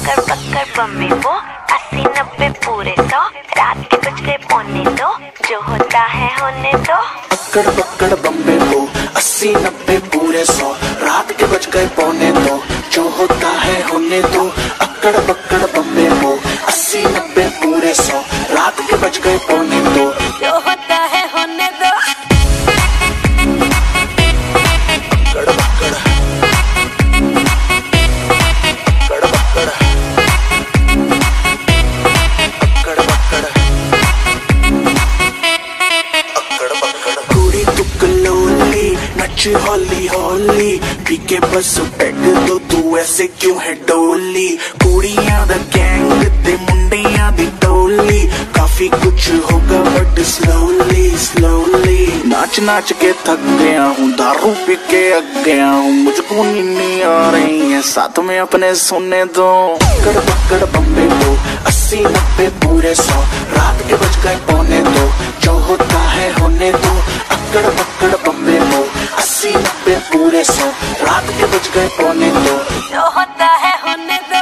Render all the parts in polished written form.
पकड़ पकड़ बम्बे वो 80-90 पूरे 100 रात के बज गए पौने 2 जो होता है होने दो। पकड़ पकड़ बम्बे वो 80-90 पूरे 100 रात के बज गए पौने 2 जो होता है होने दो। अकड़ पकड़ बम्बे वो 80-90 पूरे 100 रात के बज गए पौने 2 जो होता है होने दो। हौली हौली पी के बस पैग दो तू ऐसे क्यों है डोली। कुड़ियां दा गैंग ते मुंडियां दी टोली काफी कुछ होगा बट स्लोली स्लोली। नाच नाच के थक गया हूँ दारू पी के अग गया हूँ मुझको नींद आ रही है साथ में अपने सोने दो। पकड़ पकड़ बम्बे वो 80-90 पूरे 100 रात के बज गए पौने 2 जो होता है होने दो। अकड़ पकड़ बम्बे वो 80-90 पूरे 100 रात के बज गए पौने 2 जो होता है होने दो।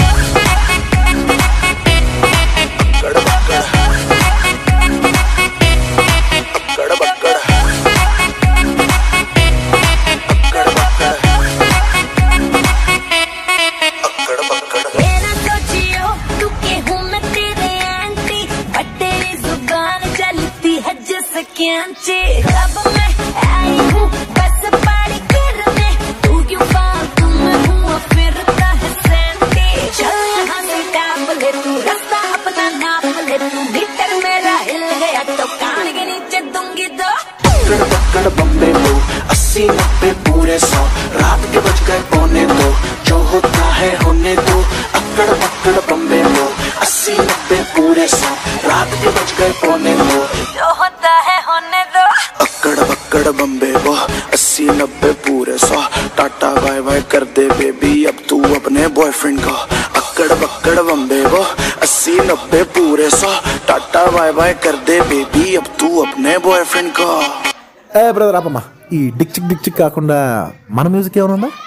अब मैं आई हूँ बस पारी करने तू क्यों फालतू में हुआ फिरता है सैंटी। चल यहाँ से टाप ले तू रास्ता अपना नाप ले तू भीतर मेरा हिल गया तो कान के नीचे दूंगी दो। पकड़ पकड़ बम्बे वो 80-90 पूरे 100 रात के बज गए पौने 2 जो होता है होने दो। अकड़ पकड़ बम्बे वो 80-90 पूरे 100 रात के बज गए पौने 2 जो होता है होने दो। अकड़ पकड़ बम्बे वो 80-90 पूरे 100 टाटा बाय बाय कर दे बेबी अब तू अपने बॉयफ्रेंड को। अकड़ पकड़ बम्बे वो 80-90 पूरे 100 टाटा बाय बाय कर दे बेबी अब तू अपने बॉयफ्रेंड को। ఏ బ్రదర్ ఆపమ్మా ఈ డిక్ చిక్ కాకుండా మన మ్యూజిక్ ఏమైనా ఉందా?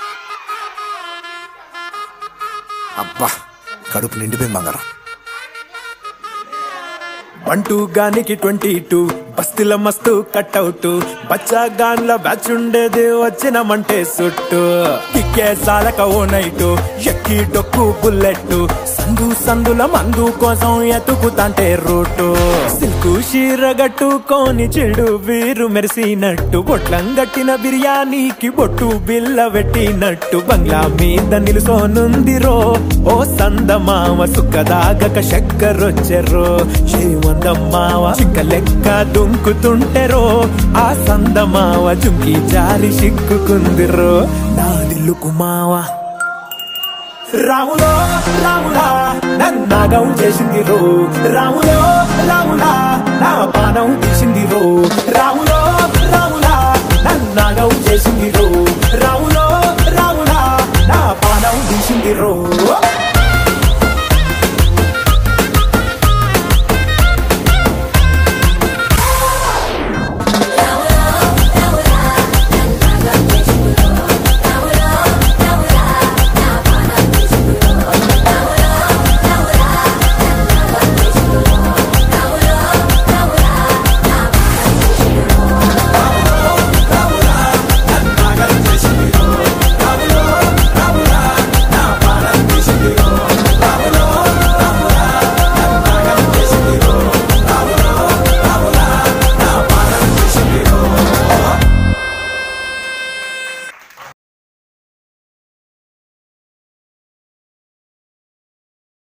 అబ్బా కడుపు నిండిపోయింది బంగారం. 1-2 గానికి 22 బస్తీల మస్తు కట్అవుట్ బచ్చా గాన్ల బ్యాచ్ ఉండేది వచ్చినమంటే సుట్టు కిక్కే సాలక ఓ నైటు ఎక్కి డొక్కు బుల్లెట్ సందు సందుల మందు కోసం ఎతుకుతాంటే రూటు సిల్కు షీరగట్టుకోని చెడు వీరు మెరిసినట్టు బొట్లం గట్టిన బిర్యానీకి బొట్టు బిల్ల పెట్టినట్టు బంగ్లా మీద నిలుసోనుందిరో ఓ సందమావ సుక్కదాగక చక్కరొచ్చెరో చేమందమ్మావ చిక్క లెక్క దుంకుతుంటెరో ఆ సందమావ జుంకి జారి సిక్కుకుందిరో నా దిల్లుకు మావ. రాములో రాములా నన్నాగం చేసిందిరో రాములో రాములా నా పానం తీసిందిరో రాములో